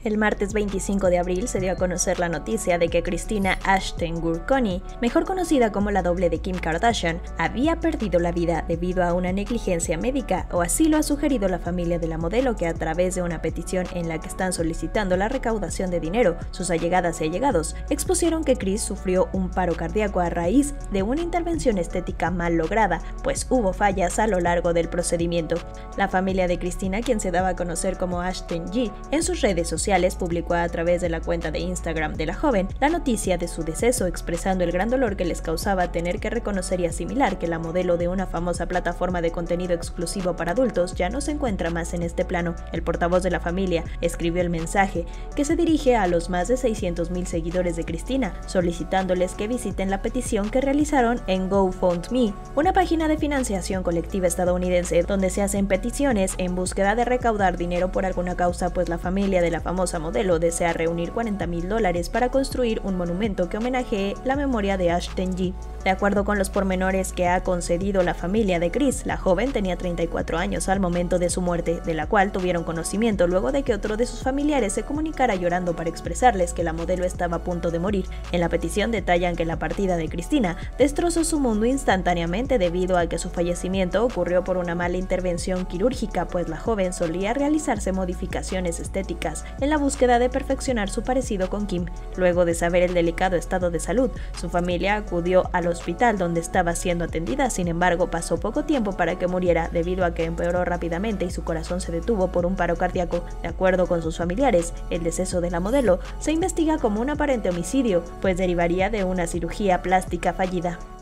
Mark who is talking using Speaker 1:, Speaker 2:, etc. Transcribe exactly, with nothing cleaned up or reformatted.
Speaker 1: El martes veinticinco de abril se dio a conocer la noticia de que Christina Ashton Gurkoni, mejor conocida como la doble de Kim Kardashian, había perdido la vida debido a una negligencia médica, o así lo ha sugerido la familia de la modelo, que a través de una petición en la que están solicitando la recaudación de dinero, sus allegadas y allegados expusieron que Kris sufrió un paro cardíaco a raíz de una intervención estética mal lograda, pues hubo fallas a lo largo del procedimiento. La familia de Christina, quien se daba a conocer como Ashton G, en sus redes sociales publicó a través de la cuenta de Instagram de la joven la noticia de su deceso, expresando el gran dolor que les causaba tener que reconocer y asimilar que la modelo de una famosa plataforma de contenido exclusivo para adultos ya no se encuentra más en este plano. El portavoz de la familia escribió el mensaje, que se dirige a los más de seiscientos mil seguidores de Christina, solicitándoles que visiten la petición que realizaron en GoFundMe, una página de financiación colectiva estadounidense donde se hacen peticiones en búsqueda de recaudar dinero por alguna causa, pues la familia de la famosa modelo desea reunir cuarenta mil dólares para construir un monumento que homenajee la memoria de Ashton G. De acuerdo con los pormenores que ha concedido la familia de Kris, la joven tenía treinta y cuatro años al momento de su muerte, de la cual tuvieron conocimiento luego de que otro de sus familiares se comunicara llorando para expresarles que la modelo estaba a punto de morir. En la petición detallan que la partida de Christina destrozó su mundo instantáneamente debido a que su fallecimiento ocurrió por una mala intervención quirúrgica, pues la joven solía realizarse modificaciones estéticas en la búsqueda de perfeccionar su parecido con Kim. Luego de saber el delicado estado de salud, su familia acudió al hospital donde estaba siendo atendida. Sin embargo, pasó poco tiempo para que muriera debido a que empeoró rápidamente y su corazón se detuvo por un paro cardíaco. De acuerdo con sus familiares, el deceso de la modelo se investiga como un aparente homicidio, pues derivaría de una cirugía plástica fallida.